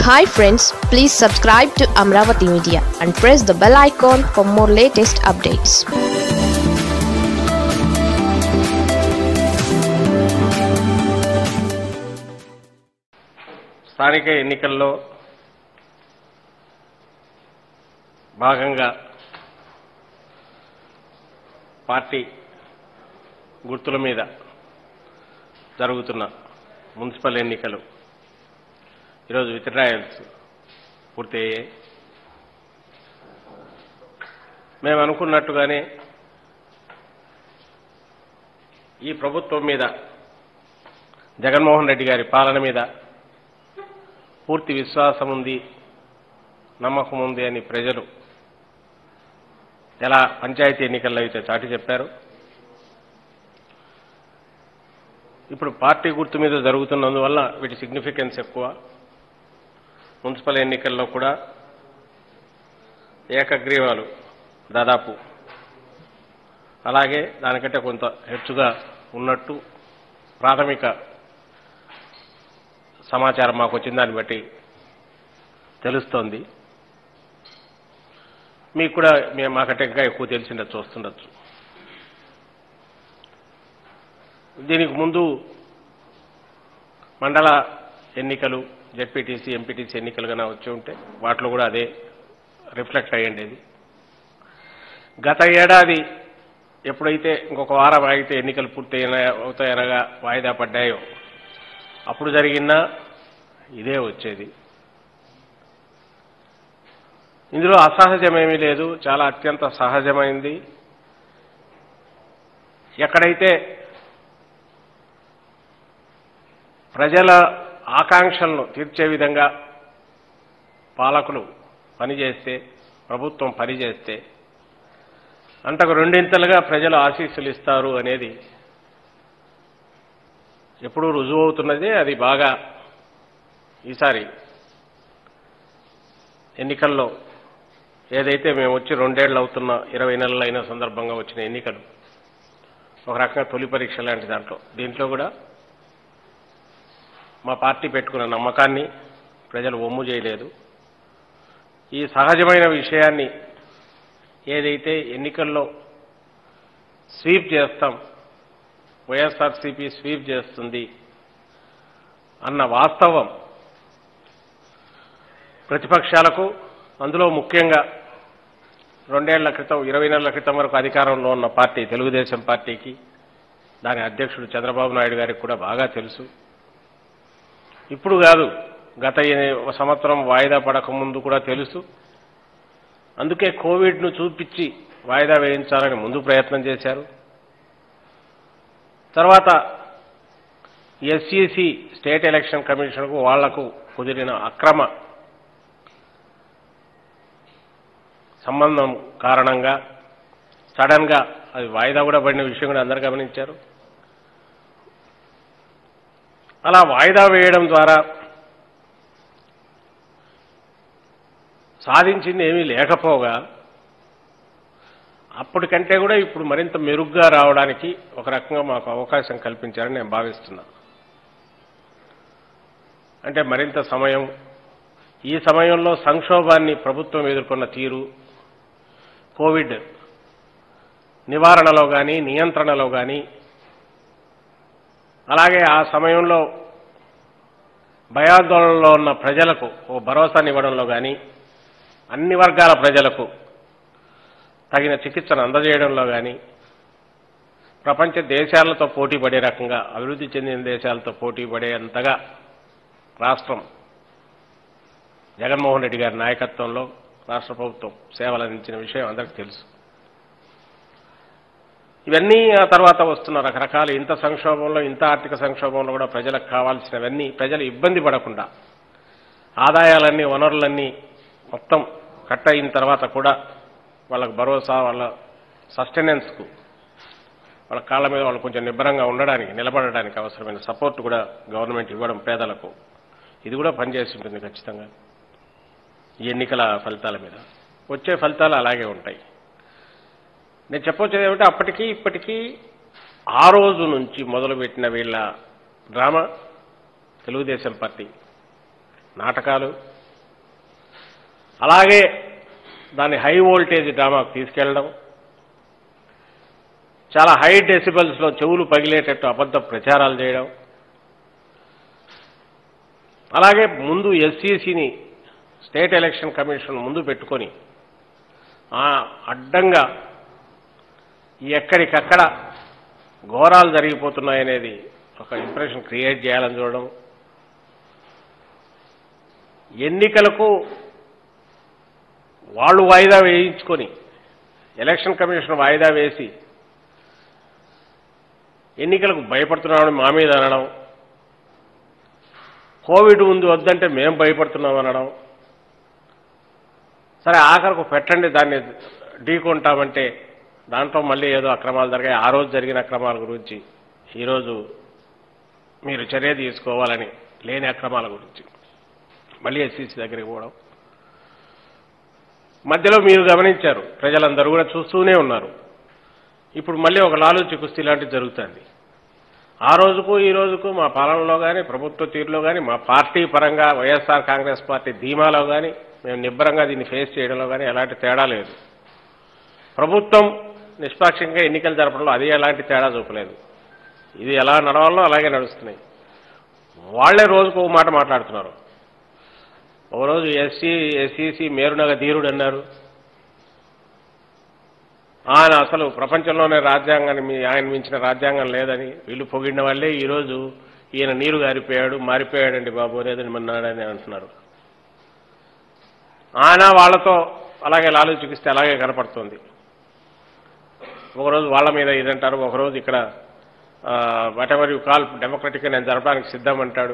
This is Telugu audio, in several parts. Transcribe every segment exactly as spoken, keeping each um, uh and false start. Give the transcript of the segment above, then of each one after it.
Hi friends, please subscribe to Amravati Media and press the bell icon for more latest updates. స్థానిక ఎన్నికల్లో భాగంగా పార్టీ గుర్తుల మీద జరుగుతున్న మున్సిపల్ ఎన్నికలు ఈరోజు విత్డ్రాయల్స్ పూర్తయ్యాయి. మేము అనుకున్నట్టుగానే ఈ ప్రభుత్వం మీద, జగన్మోహన్ రెడ్డి గారి పాలన మీద పూర్తి విశ్వాసం ఉంది, నమ్మకం ఉంది అని ప్రజలు ఎలా పంచాయతీ ఎన్నికల్లో అయితే చాటి చెప్పారు. ఇప్పుడు పార్టీ గుర్తు మీద జరుగుతున్నందువల్ల వీటి సిగ్నిఫికెన్స్ ఎక్కువ. మున్సిపల్ ఎన్నికల్లో కూడా ఏకగ్రీవాలు దాదాపు అలాగే దానికంటే కొంత హెచ్చుగా ఉన్నట్టు ప్రాథమిక సమాచారం మాకు వచ్చిన దాన్ని బట్టి తెలుస్తోంది. మీకు కూడా మేము మాకంటే ఇంకా ఎక్కువ తెలిసిండొచ్చు, చూస్తుండొచ్చు. దీనికి ముందు మండల ఎన్నికలు, జెడ్పీటీసీ, ఎంపీటీసీ ఎన్నికలుగా వచ్చి ఉంటే వాటిలో కూడా అదే రిఫ్లెక్ట్ అయ్యేది. గత ఏడాది ఎప్పుడైతే ఇంకొక వారం ఆగితే ఎన్నికలు పూర్తి అవుతాయనగా వాయిదా పడ్డాయో అప్పుడు జరిగిన ఇదే వచ్చేది. ఇందులో అసహజమేమీ లేదు, చాలా అత్యంత సహజమైంది. ఎక్కడైతే ప్రజల ఆకాంక్షలను తీర్చే విధంగా పాలకులు పనిచేస్తే, ప్రభుత్వం పనిచేస్తే అంతకు రెండింతలుగా ప్రజలు ఆశీస్సులు ఇస్తారు అనేది ఎప్పుడూ రుజువు అవుతున్నదే. అది బాగా ఈసారి ఎన్నికల్లో ఏదైతే మేము వచ్చి రెండేళ్లు అవుతున్న ఇరవై నెలలు అయిన సందర్భంగా వచ్చిన ఎన్నికలు ఒక రకంగా తొలి పరీక్ష లాంటి దాంట్లో దీంట్లో కూడా మా పార్టీ పెట్టుకున్న నమ్మకాన్ని ప్రజలు ఒమ్ము చేయలేదు. ఈ సహజమైన విషయాన్ని ఏదైతే ఎన్నికల్లో స్వీప్ చేస్తాం, వైఎస్ఆర్సీపీ స్వీప్ చేస్తుంది అన్న వాస్తవం ప్రతిపక్షాలకు, అందులో ముఖ్యంగా రెండేళ్ల క్రితం, ఇరవై నెలల క్రితం వరకు అధికారంలో ఉన్న పార్టీ తెలుగుదేశం పార్టీకి, దాని అధ్యక్షుడు చంద్రబాబు నాయుడు గారికి కూడా బాగా తెలుసు. ఇప్పుడు కాదు, గత సంవత్సరం వాయిదా పడక ముందు కూడా తెలుసు. అందుకే కోవిడ్ను చూపించి వాయిదా వేయించాలని ముందు ప్రయత్నం చేశారు. తర్వాత ఎస్ఈసి, స్టేట్ ఎలక్షన్ కమిషన్కు వాళ్లకు కుదిరిన అక్రమ సంబంధం కారణంగా సడన్ గా అది వాయిదా కూడా పడిన విషయం కూడా అందరూ గమనించారు. అలా వాయిదా వేయడం ద్వారా సాధించింది ఏమీ లేకపోగా అప్పటికంటే కూడా ఇప్పుడు మరింత మెరుగ్గా రావడానికి ఒక రకంగా మాకు అవకాశం కల్పించారని నేను భావిస్తున్నా. అంటే మరింత సమయం, ఈ సమయంలో సంక్షోభాన్ని ప్రభుత్వం ఎదుర్కొన్న తీరు, కోవిడ్ నివారణలో కానీ, నియంత్రణలో కానీ, అలాగే ఆ సమయంలో భయాందోళనలో ఉన్న ప్రజలకు ఓ భరోసానివ్వడంలో కానీ, అన్ని వర్గాల ప్రజలకు తగిన చికిత్సను అందజేయడంలో కానీ, ప్రపంచ దేశాలతో పోటీ పడే రకంగా, అభివృద్ధి చెందిన దేశాలతో పోటీ పడేంతగా రాష్ట్రం జగన్మోహన్ రెడ్డి గారి నాయకత్వంలో రాష్ట్ర ప్రభుత్వం సేవలు అందించిన విషయం అందరికీ తెలుసు. ఇవన్నీ ఆ తర్వాత వస్తున్న రకరకాల ఇంత సంక్షోభంలో, ఇంత ఆర్థిక సంక్షోభంలో కూడా ప్రజలకు కావాల్సినవన్నీ ప్రజలు ఇబ్బంది పడకుండా, ఆదాయాలన్నీ, వనరులన్నీ మొత్తం కట్ అయిన తర్వాత కూడా వాళ్ళకు భరోసా, వాళ్ళ సస్టెనెన్స్కు, వాళ్ళ కాళ్ళ మీద వాళ్ళు కొంచెం నిబ్బరంగా ఉండడానికి, నిలబడడానికి అవసరమైన సపోర్ట్ కూడా గవర్నమెంట్ ఇవ్వడం పేదలకు, ఇది కూడా పనిచేసి ఉంటుంది ఖచ్చితంగా. ఈ ఎన్నికల ఫలితాల మీద వచ్చే ఫలితాలు అలాగే ఉంటాయి. నేను చెప్పొచ్చేది ఏమిటంటే అప్పటికీ ఇప్పటికీ ఆ రోజు నుంచి మొదలుపెట్టిన వీళ్ళ డ్రామా, తెలుగుదేశం పార్టీ నాటకాలు, అలాగే దాన్ని హై వోల్టేజ్ డ్రామాకు తీసుకెళ్ళడం, చాలా హై డెసిబల్స్లో చెవులు పగిలేటట్టు అబద్ధ ప్రచారాలు చేయడం, అలాగే ముందు ఎస్సీసీని స్టేట్ ఎలక్షన్ కమిషన్ ముందు పెట్టుకొని అడ్డంగా ఎక్కడికక్కడ ఘోరాలు జరిగిపోతున్నాయనేది ఒక ఇంప్రెషన్ క్రియేట్ చేయాలని చూడడం, ఎన్నికలకు వాళ్ళు వాయిదా వేయించుకొని ఎలక్షన్ కమిషన్ వాయిదా వేసి ఎన్నికలకు భయపడుతున్నామని మా మీద అనడం, కోవిడ్ ఉంది వద్దంటే మేము భయపడుతున్నాం అనడం, సరే ఆఖరకు పెట్టండి దాన్ని ఢీకొంటామంటే దాంట్లో మళ్ళీ ఏదో అక్రమాలు జరిగాయి, ఆ రోజు జరిగిన అక్రమాల గురించి ఈరోజు మీరు చర్య తీసుకోవాలని లేని అక్రమాల గురించి మళ్ళీ ఎస్సీసీ దగ్గరికి పోవడం. మధ్యలో మీరు గమనించారు, ప్రజలందరూ కూడా చూస్తూనే ఉన్నారు, ఇప్పుడు మళ్ళీ ఒక లాలూచి కుస్తీ లాంటిది జరుగుతుంది. ఆ రోజుకు ఈ రోజుకు మా పాలనలో కానీ ప్రభుత్వ తీరులో కానీ మా పార్టీ పరంగా వైఎస్ఆర్ కాంగ్రెస్ పార్టీ ధీమాలో కానీ మేము నిబ్బరంగా దీన్ని ఫేస్ చేయడంలో కానీ ఎలాంటి తేడా లేదు. ప్రభుత్వం నిష్పాక్షంగా ఎన్నికలు జరపడంలో అది ఎలాంటి తేడా చూపలేదు. ఇది ఎలా నడవాలో అలాగే నడుస్తున్నాయి. వాళ్లే రోజుకు ఒక మాట మాట్లాడుతున్నారు. ఒకరోజు ఎస్సీ ఎస్సీసీ మేరునగ ధీరుడు అన్నారు. ఆయన అసలు ప్రపంచంలోనే రాజ్యాంగాన్ని మీ ఆయన మించిన రాజ్యాంగం లేదని వీళ్ళు పొగిడిన వాళ్ళే ఈరోజు ఈయన నీరు గారిపోయాడు మారిపోయాడండి బాబు లేదని మన్నాడని అంటున్నారు. ఆయన వాళ్లతో అలాగే లాలూచికిస్తే అలాగే కనపడుతుంది. ఒకరోజు వాళ్ళ మీద ఇదంటారు, ఒకరోజు ఇక్కడ వాట్ ఎవర్ యూ కాల్ డెమోక్రటిక్గా నేను జరపడానికి సిద్ధం అంటాడు.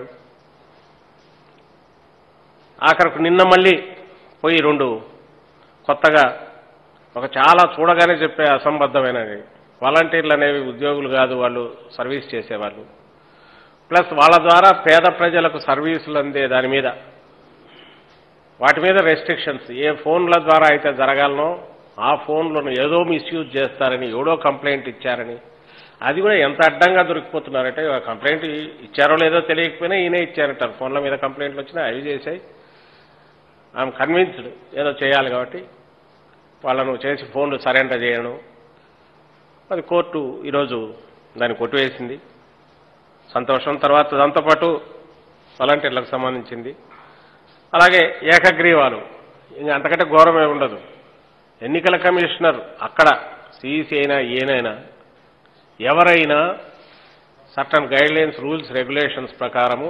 ఆఖరకు నిన్న మళ్ళీ పోయి రెండు కొత్తగా ఒక చాలా చూడగానే చెప్పే అసంబద్ధమైన వాలంటీర్లు అనేవి ఉద్యోగులు కాదు, వాళ్ళు సర్వీస్ చేసేవాళ్ళు. ప్లస్ వాళ్ళ ద్వారా పేద ప్రజలకు సర్వీసులు అందే దాని మీద వాటి మీద రెస్ట్రిక్షన్స్, ఏ ఫోన్ల ద్వారా అయితే జరగాలనో ఆ ఫోన్లను ఏదో మిస్యూజ్ చేస్తారని ఎవడో కంప్లైంట్ ఇచ్చారని, అది కూడా ఎంత అడ్డంగా దొరికిపోతున్నారంటే కంప్లైంట్ ఇచ్చారో లేదో తెలియకపోయినా ఈయనే ఇచ్చారంటారు. ఫోన్ల మీద కంప్లైంట్లు వచ్చినా అవి చేసాయి. ఐఎమ్ కన్విన్స్డ్ ఏదో చేయాలి కాబట్టి వాళ్ళను చేసి ఫోన్లు సరెండర్ చేయడం, అది కోర్టు ఈరోజు దాన్ని కొట్టివేసింది. సంతోషం. తర్వాత దాంతోపాటు వాలంటీర్లకు సంబంధించింది. అలాగే ఏకగ్రీవాలు, ఇంకా అంతకంటే ఘోరమే ఉండదు. ఎన్నికల కమిషనర్ అక్కడ సిఈసి అయినా ఏనైనా ఎవరైనా సర్టన్ గైడ్లైన్స్ రూల్స్ రెగ్యులేషన్స్ ప్రకారము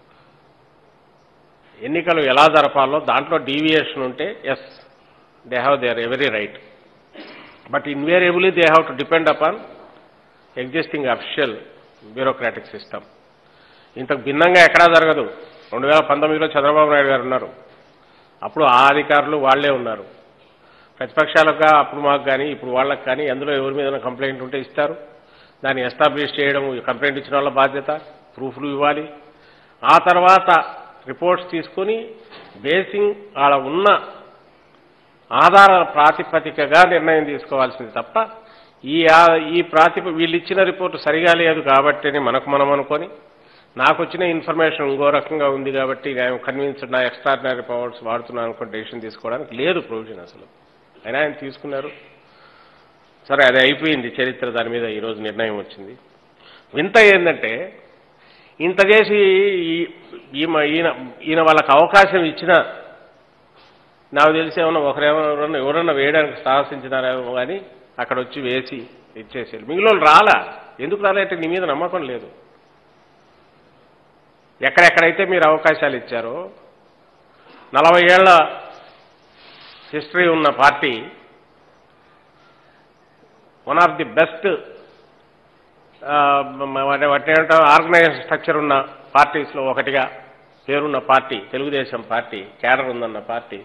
ఎన్నికలు ఎలా జరపాలో దాంట్లో డీవియేషన్ ఉంటే yes they have their every right, but invariably they have to depend upon existing official bureaucratic system. ఇంతకు భిన్నంగా ఎక్కడా జరగదు. రెండు వేల పంతొమ్మిదిలో చంద్రబాబు నాయుడు గారు ఉన్నారు, అప్పుడు ఆ అధికారులు వాళ్లే ఉన్నారు. ప్రతిపక్షాలుగా అప్పుడు మాకు కానీ ఇప్పుడు వాళ్ళకి కానీ అందులో ఎవరి మీద కంప్లైంట్ ఉంటే ఇస్తారు, దాన్ని ఎస్టాబ్లిష్ చేయడం కంప్లైంట్ ఇచ్చిన వాళ్ళ బాధ్యత, ప్రూఫ్లు ఇవ్వాలి. ఆ తర్వాత రిపోర్ట్స్ తీసుకుని బేసింగ్ ఆడ ఉన్న ఆధార ప్రాతిపదికగా నిర్ణయం తీసుకోవాల్సింది తప్ప ఈ ఈ ప్రాతిప వీళ్ళు ఇచ్చిన రిపోర్టు సరిగా లేదు కాబట్టి మనకు మనం అనుకొని నాకు వచ్చిన ఇన్ఫర్మేషన్ ఇంకో రకంగా ఉంది కాబట్టి నేను కన్విన్స్డ్ నా ఎక్స్ట్రాడినరీ పవర్స్ వాడుతున్నాను అనుకుని డెసిషన్ తీసుకోవడానికి లేదు ప్రొవిజన్ అసలు. అయినా ఆయన తీసుకున్నారు. సరే అది అయిపోయింది చరిత్ర, దాని మీద ఈరోజు నిర్ణయం వచ్చింది. వింత ఏంటంటే ఇంత చేసి ఈయన ఈయన వాళ్ళకి అవకాశం ఇచ్చిన నాకు తెలిసి ఏమన్నా ఒకరెవరన్నా ఎవరన్నా వేయడానికి సాహసించినారేమో కానీ అక్కడ వచ్చి వేసి ఇచ్చేసేది. మిగిలిన రాలా. ఎందుకు రాలంటే నీ మీద నమ్మకం లేదు. ఎక్కడెక్కడైతే మీరు అవకాశాలు ఇచ్చారో నలభై ఏళ్ల హిస్టరీ ఉన్న party, one of the best వాటేమంటాం ఆర్గనైజేషన్ స్ట్రక్చర్ ఉన్న పార్టీస్లో ఒకటిగా పేరున్న పార్టీ తెలుగుదేశం పార్టీ, క్యాడర్ ఉందన్న పార్టీ,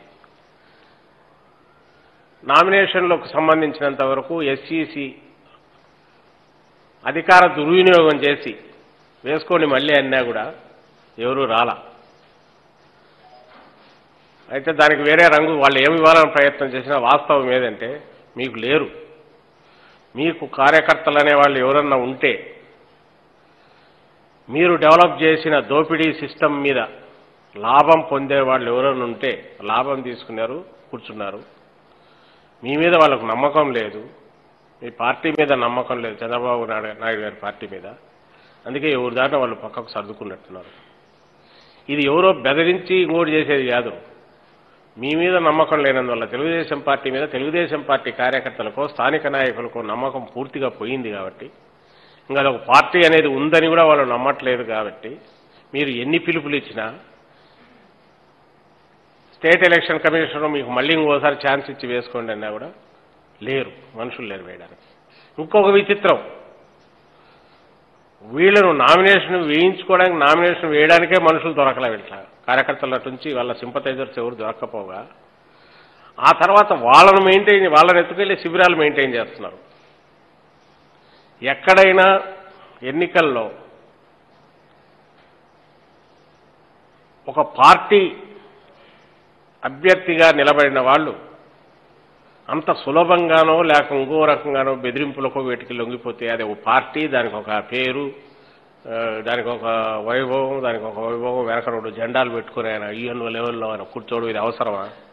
నామినేషన్లకు సంబంధించినంత వరకు ఎస్సీసీ అధికార దుర్వినియోగం చేసి వేసుకొని మళ్ళీ అన్నా కూడా ఎవరూ రాలా. అయితే దానికి వేరే రంగు వాళ్ళు ఏమి ఇవ్వాలని ప్రయత్నం చేసినా వాస్తవం ఏదంటే మీకు లేరు. మీకు కార్యకర్తలు అనేవాళ్ళు ఎవరన్నా ఉంటే మీరు డెవలప్ చేసిన దోపిడీ సిస్టమ్ మీద లాభం పొందే వాళ్ళు ఎవరైనా ఉంటే లాభం తీసుకున్నారు, కూర్చున్నారు. మీ మీద వాళ్ళకు నమ్మకం లేదు, మీ పార్టీ మీద నమ్మకం లేదు, చంద్రబాబు నాయుడు గారి పార్టీ మీద. అందుకే ఎవరి దాకా వాళ్ళు పక్కకు సర్దుకున్నట్టున్నారు. ఇది ఎవరో బెదిరించి ఇంకోటి చేసేది కాదు. మీ మీద నమ్మకం లేనందువల్ల తెలుగుదేశం పార్టీ మీద, తెలుగుదేశం పార్టీ కార్యకర్తలకు, స్థానిక నాయకులకు నమ్మకం పూర్తిగా పోయింది కాబట్టి, ఇంకా అదొక పార్టీ అనేది ఉందని కూడా వాళ్ళు నమ్మట్లేదు కాబట్టి, మీరు ఎన్ని పిలుపులు ఇచ్చినా స్టేట్ ఎలక్షన్ కమిషన్ మీకు మళ్ళీ ఇంకోసారి ఛాన్స్ ఇచ్చి వేసుకోండి అన్నా కూడా లేరు, మనుషులు లేరు వేయడానికి. ఇంకొక విచిత్రం, వీళ్ళను నామినేషన్ వేయించుకోవడానికి, నామినేషన్ వేయడానికే మనుషులు దొరకలే. వీళ్ళ కార్యకర్తల నుంచి వాళ్ళ సింపథైజర్స్ ఎవరు దొరక్కపోగా ఆ తర్వాత వాళ్ళను మెయింటైన్ వాళ్ళని ఎత్తుకెళ్లి శిబిరాలు మెయింటైన్ చేస్తున్నారు. ఎక్కడైనా ఎన్నికల్లో ఒక పార్టీ అభ్యర్థిగా నిలబడిన వాళ్ళు అంత సులభంగానో లేక ఇంకో రకంగానో బెదిరింపులకో వీటికి లొంగిపోతే అది ఒక పార్టీ, దానికి ఒక పేరు, దానికి ఒక వైభవం, దానికి ఒక వైభవం, వెనక రెండు జెండాలు పెట్టుకుని ఆయన ఈఎన్ఓ లెవెల్లో ఆయన కూర్చోవడం ఇది అవసరమా?